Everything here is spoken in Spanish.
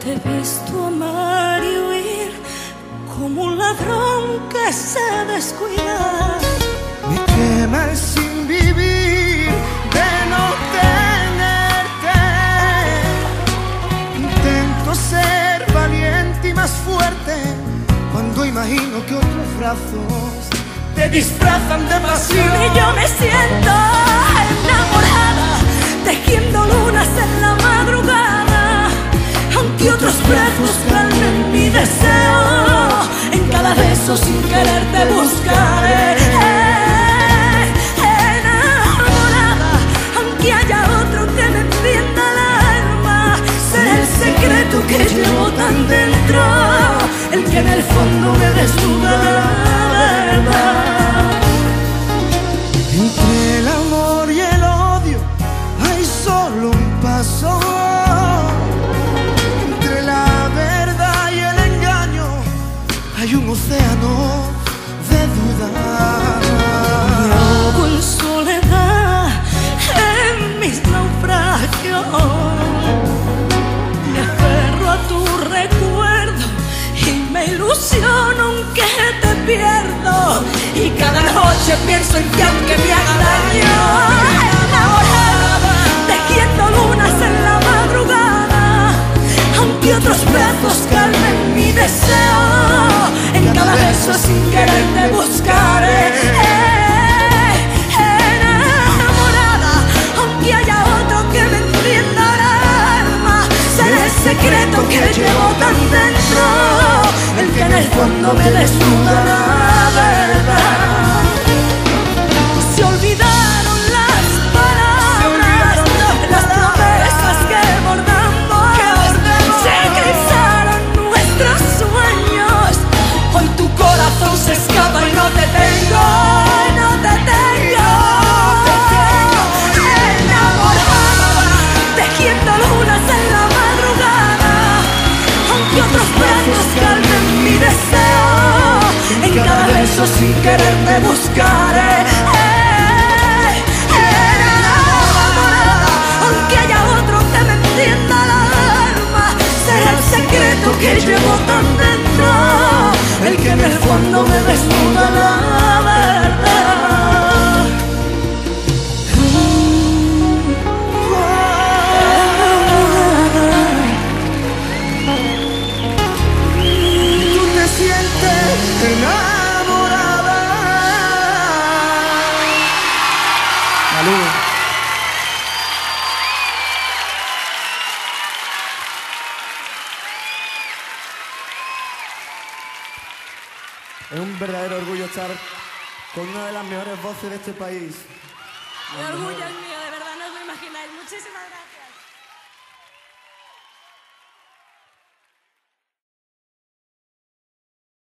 Te he visto amar y huir como un ladrón que se descuida. Me quema el sin vivir de no tenerte. Intento ser valiente y más fuerte cuando imagino que otros brazos te disfrazan de pasión. Y yo me siento enamorada, tejiendo lunas en la madrugada, aunque otros brazos calmen mi deseo. En cada beso sin querer te buscaré. Enamorada, aunque haya otro que me encienda el alma, será el secreto que llevo tan dentro, el que en el fondo me desnuda la verdad. Entre el amor y el odio hay solo un paso. Entre la verdad y el engaño hay un océano de dudas. Me ahogo en soledad en mis naufragios. Me aferro a tu recuerdo y me ilusiono aunque te pierdo. Y cada noche pienso en que aunque me haga daño, enamorada, tejiendo lunas en la madrugada, aunque otros brazos calmen mi deseo. En cada beso sin querer te buscaré. Enamorada, aunque haya otro que me encienda el alma, será el secreto que llevo tan dentro, el que en el fondo me desnuda la verdad. Se olvidaron las palabras, las promesas que bordamos, se eclipsaron nuestros sueños. Hoy tu corazón se escapa y no te tengo, no te tengo. Enamorada, tejiendo lunas en la madrugada, aunque otros brazos calmen mi deseo. En cada beso sin querer te buscaré. Enamorada, aunque haya otro que me encienda el alma, será el secreto que llevo tan dentro, el que en el fondo me desnuda la verdad. Tú te sientes enamorada. Salud. Es un verdadero orgullo estar con una de las mejores voces de este país. Me orgullo el mío.